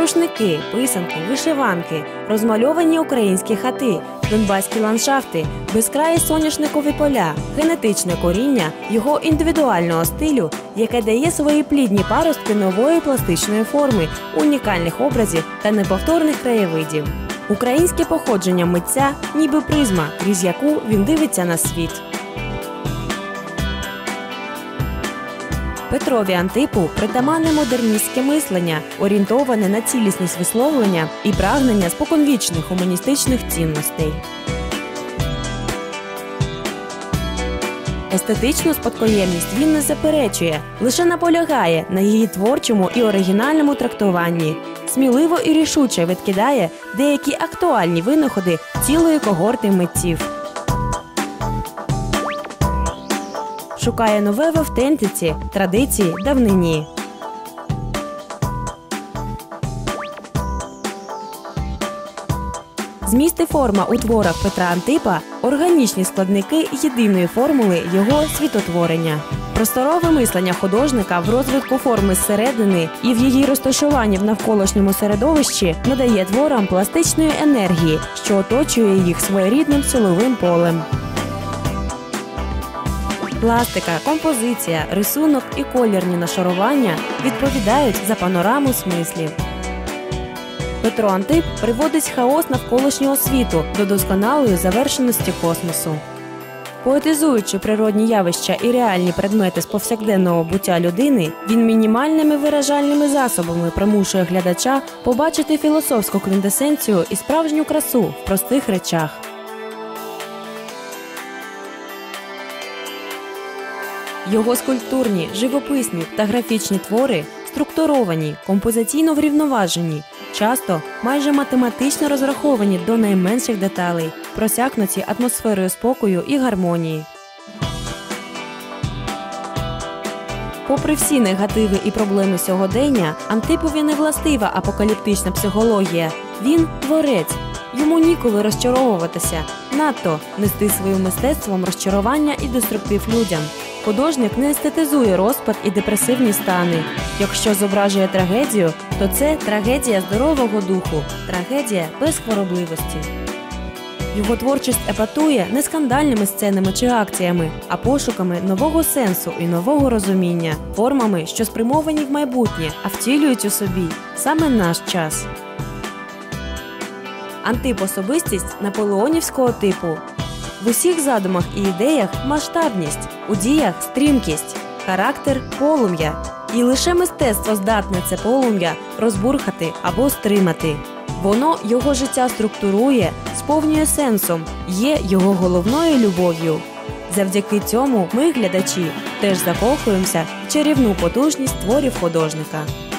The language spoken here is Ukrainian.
рушники, писанки, вишиванки, розмальовані українські хати, донбаські ландшафти, безкраї соняшникові поля, генетичне коріння його індивідуального стилю, яке дає свої плідні паростки нової пластичної форми, унікальних образів та неповторних краєвидів. Українське походження митця – ніби призма, крізь яку він дивиться на світ. Петрові Антипу притаманне модерністське мислення, орієнтоване на цілісність висловлення і прагнення споконвічних гуманістичних цінностей. Естетичну спадкоємність він не заперечує, лише наполягає на її творчому і оригінальному трактуванні. Сміливо і рішуче відкидає деякі актуальні винаходи цілої когорти митців. Шукає нове в автентиці, традиції, давнині. Зміст і форма у творах Петра Антипа – органічні складники єдиної формули його світотворення. Просторове мислення художника в розвитку форми зсередини і в її розташуванні в навколишньому середовищі надає творам пластичної енергії, що оточує їх своєрідним силовим полем. Пластика, композиція, рисунок і колірні нашарування відповідають за панораму смислів. Петро Антип приводить хаос навколишнього світу до досконалої завершеності космосу. Поетизуючи природні явища і реальні предмети з повсякденного буття людини, він мінімальними виражальними засобами примушує глядача побачити філософську квінтесенцію і справжню красу в простих речах. Його скульптурні, живописні та графічні твори структуровані, композиційно врівноважені, часто майже математично розраховані до найменших деталей, просякнуті атмосферою спокою і гармонії. Попри всі негативи і проблеми сьогодення, Антипові не властива апокаліптична психологія. Він – творець. Йому ніколи розчаровуватися, надто нести своїм мистецтвом розчарування і деструктив людям. Художник не естетизує розпад і депресивні стани. Якщо зображує трагедію, то це трагедія здорового духу, трагедія без хворобливості. Його творчість епатує не скандальними сценами чи акціями, а пошуками нового сенсу і нового розуміння, формами, що спрямовані в майбутнє, а втілюють у собі саме наш час. Антип – особистість наполеонівського типу. В усіх задумах і ідеях масштабність, у діях стрімкість, характер – полум'я. І лише мистецтво здатне це полум'я розбурхати або стримати. Воно його життя структурує, сповнює сенсом, є його головною любов'ю. Завдяки цьому ми, глядачі, теж закохуємося в чарівну потужність творів художника.